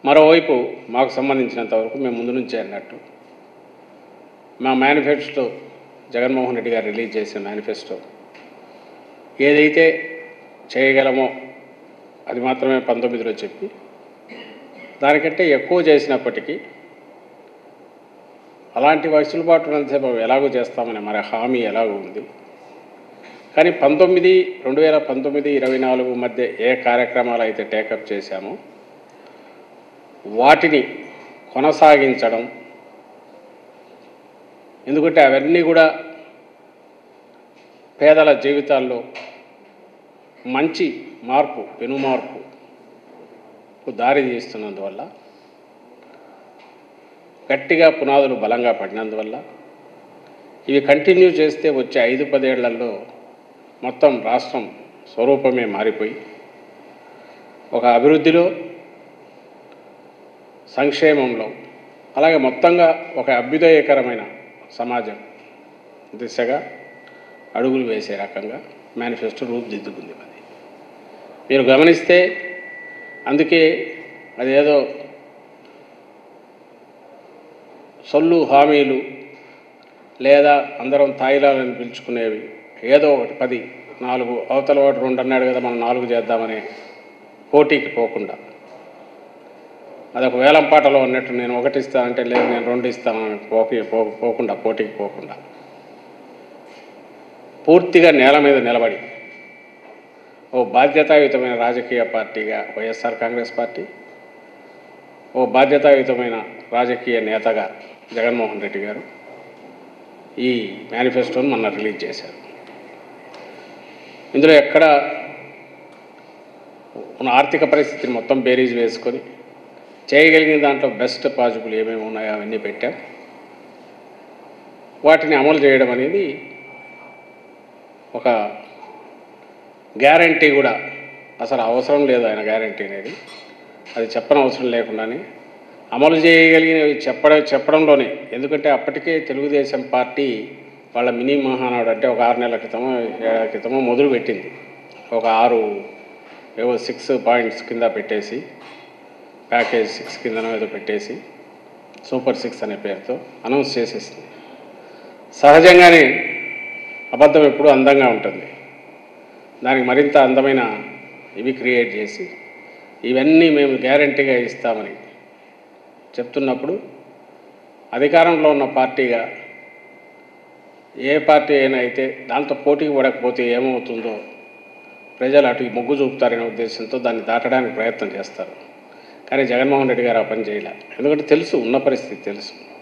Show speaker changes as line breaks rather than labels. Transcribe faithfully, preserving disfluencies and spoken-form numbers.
మరోవైపు మాకు సంబంధించినంతవరకు మేము ముందు నుంచే అన్నట్టు మా మేనిఫెస్టో జగన్మోహన్ రెడ్డి గారు రిలీజ్ చేసిన మేనిఫెస్టో ఏదైతే చేయగలమో అది మాత్రమే పంతొమ్మిదిలో చెప్పి దానికంటే ఎక్కువ చేసినప్పటికీ అలాంటి వెసులుబాటు ఉన్నంతసేపు ఎలాగో చేస్తామని మరి హామీ ఎలాగో ఉంది. కానీ పంతొమ్మిది రెండు వేల పంతొమ్మిది ఇరవై నాలుగు మధ్య ఏ కార్యక్రమాలు అయితే టేకప్ చేశామో వాటిని కొనసాగించడం, ఎందుకంటే అవన్నీ కూడా పేదల జీవితాల్లో మంచి మార్పు పెను మార్పుకు దారి తీస్తున్నందువల్ల, గట్టిగా పునాదులు బలంగా పడినందువల్ల ఇవి కంటిన్యూ చేస్తే వచ్చే ఐదు పదేళ్లలో మొత్తం రాష్ట్రం స్వరూపమే మారిపోయి ఒక అభివృద్ధిలో, సంక్షేమంలో, అలాగే మొత్తంగా ఒక అభ్యుదయకరమైన సమాజం దిశగా అడుగులు వేసే రకంగా మేనిఫెస్టో రూపుదిద్దుకుంది. అది మీరు గమనిస్తే అందుకే అదేదో సొల్లు హామీలు లేదా అందరం తాయిలాలని పిలుచుకునేవి ఏదో ఒకటి పది నాలుగు అవతల ఒకటి రెండు అన్నాడు కదా మనం నాలుగు చేద్దామనే పోటీకి పోకుండా, అదొక వేలం పాటలో ఉన్నట్టు నేను ఒకటి ఇస్తానంటే లేదు నేను రెండు ఇస్తానని పోకి పోకుండా పోటీకి పోకుండా పూర్తిగా నేల మీద నిలబడి ఓ బాధ్యతాయుతమైన రాజకీయ పార్టీగా వైఎస్ఆర్ కాంగ్రెస్ పార్టీ, ఓ బాధ్యతాయుతమైన రాజకీయ నేతగా జగన్మోహన్ రెడ్డి గారు ఈ మేనిఫెస్టోను మొన్న రిలీజ్ చేశారు. ఇందులో ఎక్కడ మన ఆర్థిక పరిస్థితిని మొత్తం బేరీజ్ వేసుకొని చేయగలిగిన దాంట్లో బెస్ట్ పాజిబుల్ ఏమేమి ఉన్నాయో అవన్నీ పెట్టాం. వాటిని అమలు చేయడం అనేది ఒక గ్యారంటీ కూడా అసలు అవసరం లేదు. ఆయన గ్యారంటీ అనేది అది చెప్పనవసరం లేకుండానే అమలు చేయగలిగినవి చెప్పడం చెప్పడంలోనే, ఎందుకంటే అప్పటికే తెలుగుదేశం పార్టీ వాళ్ళ మినీ మహానాడు అంటే ఒక ఆరు నెలల క్రితమో ఏడాది క్రితమో మొదలు పెట్టింది. ఒక ఆరు ఏవో సిక్స్ పాయింట్స్ కింద పెట్టేసి ప్యాకేజ్ సిక్స్ కిందనో ఏదో పెట్టేసి సూపర్ సిక్స్ అనే పేరుతో అనౌన్స్ చేసేసింది. సహజంగానే అబద్ధం ఎప్పుడు అందంగా ఉంటుంది. దానికి మరింత అందమైన ఇవి క్రియేట్ చేసి ఇవన్నీ మేము గ్యారంటీగా ఇస్తామని చెప్తున్నప్పుడు అధికారంలో ఉన్న పార్టీగా ఏ పార్టీ అయినా అయితే దాంతో పోటీకి పడకపోతే ఏమవుతుందో ప్రజలు అటు మొగ్గు చూపుతారనే ఉద్దేశంతో దాన్ని దాటడానికి ప్రయత్నం చేస్తారు. కానీ జగన్మోహన్ రెడ్డి గారు ఆ పని చేయలే. ఎందుకంటే తెలుసు, ఉన్న పరిస్థితి తెలుసు.